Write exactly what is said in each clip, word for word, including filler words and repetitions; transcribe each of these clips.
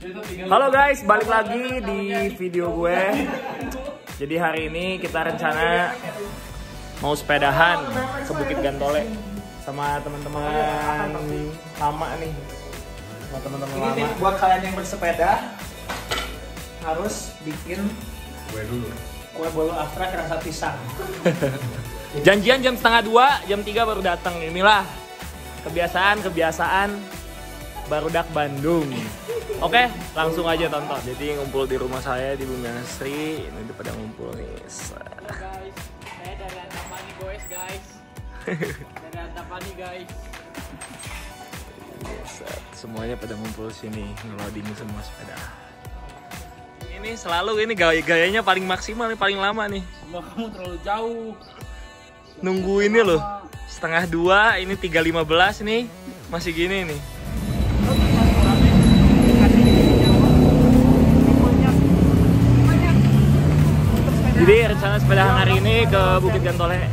Halo guys, balik lagi di video gue. Jadi hari ini kita rencana mau sepedahan ke Bukit Gantole sama teman-teman lama nih. Sama teman-teman lama. Ini buat kalian yang bersepeda harus bikin kue dulu. Kue bolu abstrak rasa pisang. Janjian jam setengah dua, jam tiga baru datang. Inilah kebiasaan-kebiasaan barudak Bandung. Oke, langsung aja tonton. Jadi ngumpul di rumah saya di Bumi Asri. Ini udah pada ngumpul nih. Halo guys, saya dari Antapani guys guys. Dari Antapani guys. Semuanya pada ngumpul sini, ngeloading semua sepeda. Ini selalu ini gaya-gayanya paling maksimal nih, paling lama nih. Mbak, kamu terlalu jauh. Nunggu ini loh, setengah dua, ini tiga lima belas nih, masih gini nih. Jadi rencana sepedahan hari ini ke Bukit Gantole.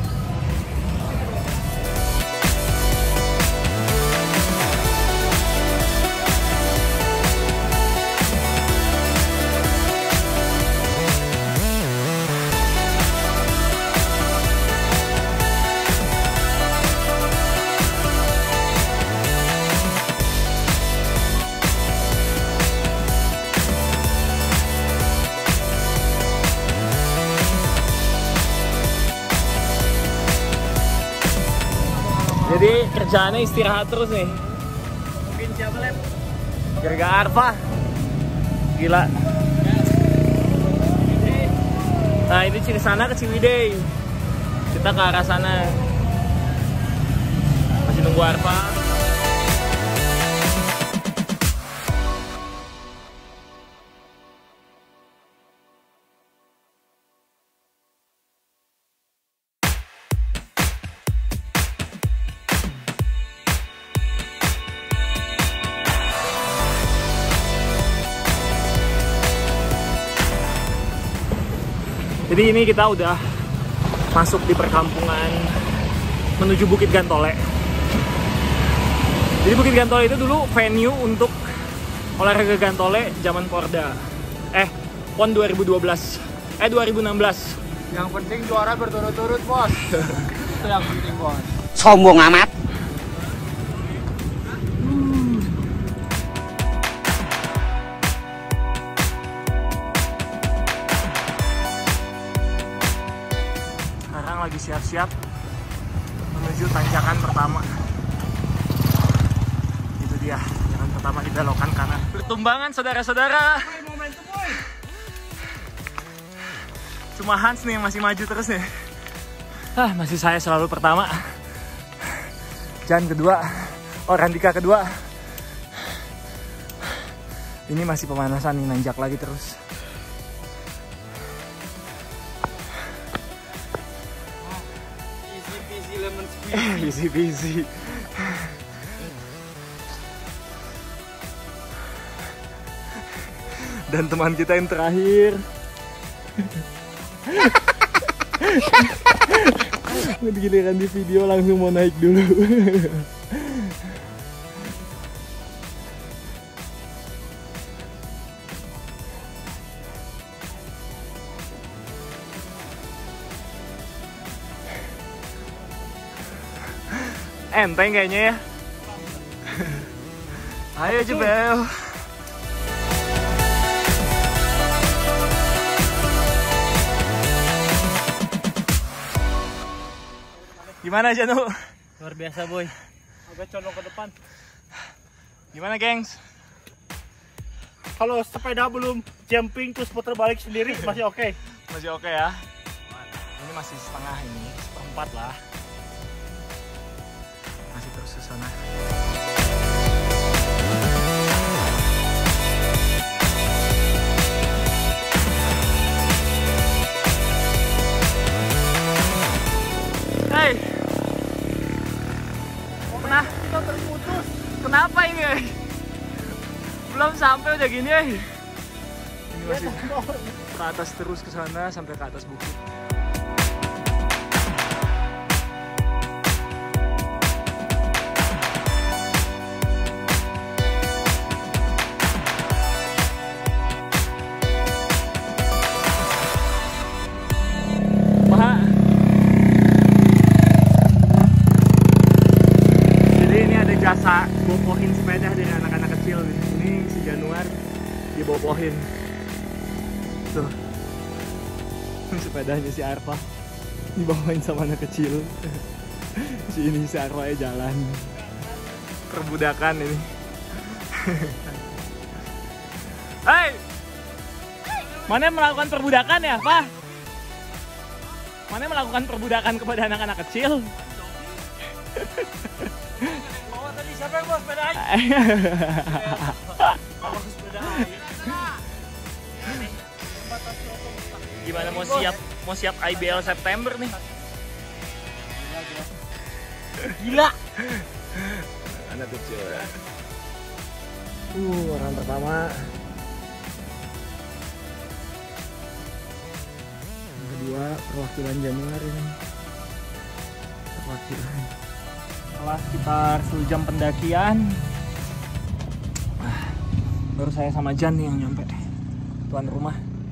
Jadi kerjaannya istirahat terus nih. Mungkin siapa lem? Gerga Arfa. Gila. Nah ini ke sana ke Ciwidey. Kita ke arah sana. Masih nunggu Arfa. Jadi ini kita udah masuk di perkampungan menuju Bukit Gantole. Jadi Bukit Gantole itu dulu venue untuk olahraga Gantole zaman Porda. Eh, PON dua ribu dua belas. Eh dua ribu enam belas. Yang penting juara berturut-turut, Bos. Itu yang penting, Bos. Sombong amat. Lagi siap-siap menuju tanjakan pertama. Itu dia, tanjakan pertama di belokan kanan. Pertumbangan saudara-saudara. Cuma Hans nih yang masih maju terus nih. Ah, masih saya selalu pertama. Jan kedua, oh Randika kedua. Ini masih pemanasan nih, nanjak lagi terus. Easy peasy. Dan teman kita yang terakhir. Giliran di video langsung mau naik dulu. Enteng kayaknya ya. Ayo Jebel. Gimana Janu? Luar biasa boy. Agak condong ke depan. Gimana gengs? Kalau sepeda belum jumping terus putar balik sendiri masih oke. Okay. Masih oke okay ya. Ini masih setengah ini, seperempat lah. Masih terus ke sana. Hey. Kenapa kita terputus? Kenapa ini? Belum sampai udah gini ya. Ini masih ke atas terus ke sana sampai ke atas bukit. dibobohin. Tuh. Sepedanya si Arfa dibawain sama anak kecil. Si ini si Arfa jalan. Perbudakan ini. Hai. Mana melakukan perbudakan ya, Pak? Mana melakukan perbudakan kepada anak-anak kecil? Oh, tadi siapa yang bawa sepeda aja? Bawa sepeda aja. Gimana mau siap mau siap I B L September nih? Gila. Anak kecil ya. Uh, orang pertama. Yang kedua perwakilan Januari nih. Perwakilan. Setelah sekitar sejam pendakian, ah, baru saya sama Jan nih yang nyampe. Tuan rumah.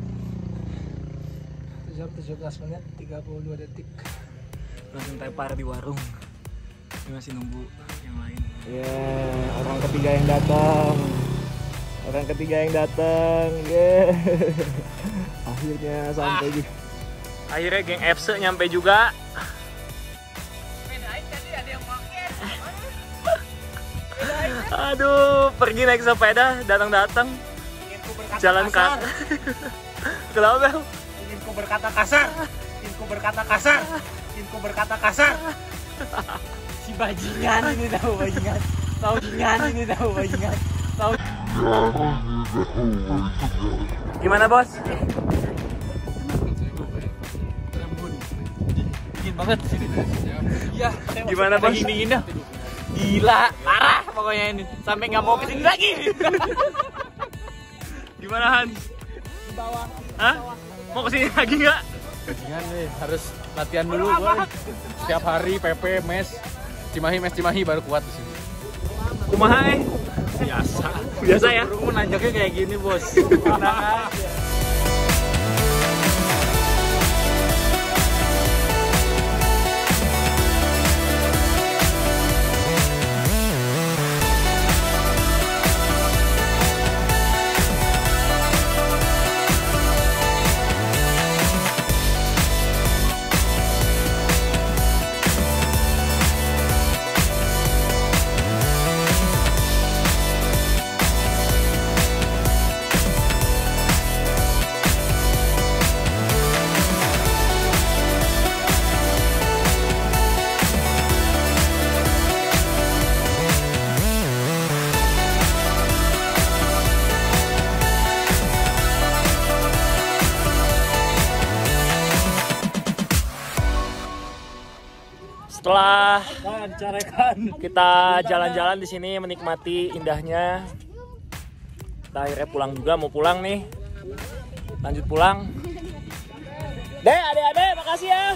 Jam tujuh belas menit tiga puluh dua detik. Langsung tepar di warung. Ini masih nunggu yang lain. Ya, yeah, orang ketiga yang datang. Orang ketiga yang datang. Yeah. Akhirnya sampai ah. juga. Akhirnya geng F C nyampe juga. Sepedain tadi ada yang pakai. Aduh, pergi naik sepeda, datang-datang. Jalan kaki. Kenapa, Bel? Inginku berkata kasar. Inginku berkata kasar. Inginku berkata kasar. Si bajingan ini tahu bajingan. Tahu bajingan ini tahu bajingan. Tahu. Gimana, Bos? Dingin banget sini. Iya, Gimana, Bos? Dingin dah. Gila, parah pokoknya ini. Sampai nggak mau kesini lagi. Gimana, Han? Di bawah. Hah? Mau kesini lagi nggak? Bajingan nih, harus latihan dulu boy. Setiap hari P P, mes, Cimahi, mes Cimahi baru kuat di sini. Kumaha, eh? Biasa. Biasa ya? Baru menanjaknya kayak gini, Bos. Setelah kita jalan-jalan di sini menikmati indahnya, kita akhirnya pulang juga. Mau pulang nih, lanjut pulang. Deh, adek-adek, makasih ya.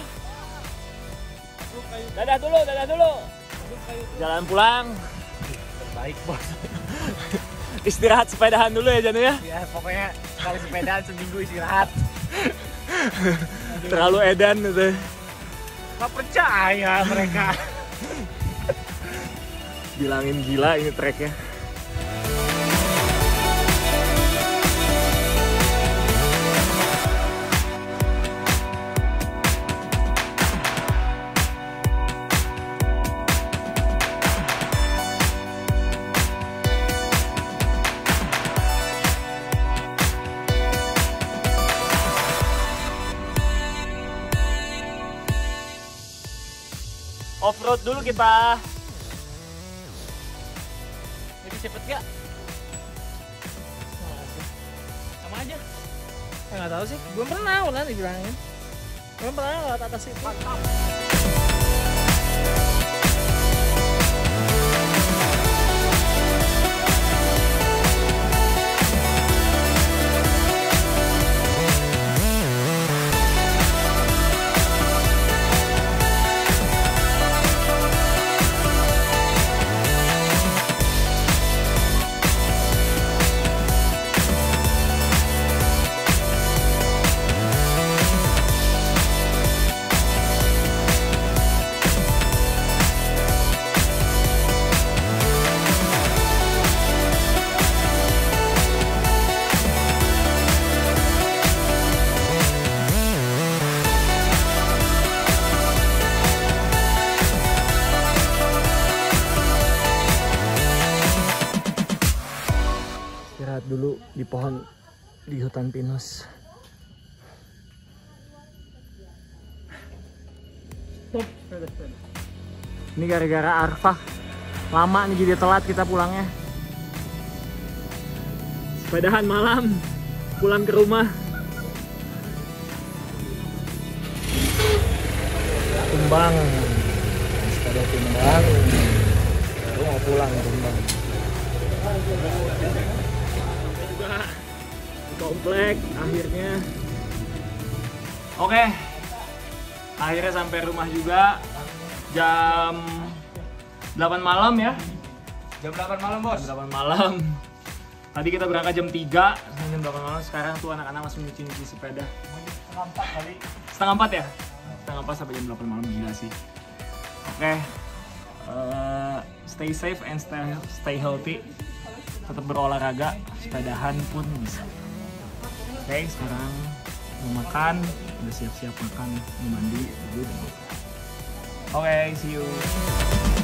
Dadah dulu, dadah dulu. Jalan pulang. Baik, Bos. Istirahat sepedahan dulu ya, Janu ya. Ya, pokoknya sekali sepedaan seminggu istirahat. Terlalu edan gitu. Gak percaya mereka. Bilangin gila ini treknya. Off-road dulu kita. Jadi cepet gak? Sama aja. Saya nggak tahu sih. Belum pernah ulan dibilangin. Belum pernah lewat atas itu. istirahat dulu di pohon di hutan pinus. Stop, sepeda, sepeda. Ini gara-gara Arfah lama nih jadi telat kita pulangnya. Sepedahan malam pulang ke rumah. Tumbang, sepeda tumbang. Baru mau pulang tumbang. Juga di komplek akhirnya. Oke, akhirnya sampai rumah juga jam delapan malam ya. Jam delapan malam, Bos. Jam delapan malam. Tadi kita berangkat jam tiga, jam delapan malam. Sekarang tuh anak-anak masih nyuci-nyuci sepeda. Setengah empat kali. Setengah empat ya? Setengah empat sampai jam delapan malam, gila sih. Oke, uh, stay safe and stay, stay healthy. Tetap berolahraga, sepedahan pun bisa. Oke, sekarang mau makan, udah siap-siap makan, mau mandi, dulu udah makan. Oke, see you.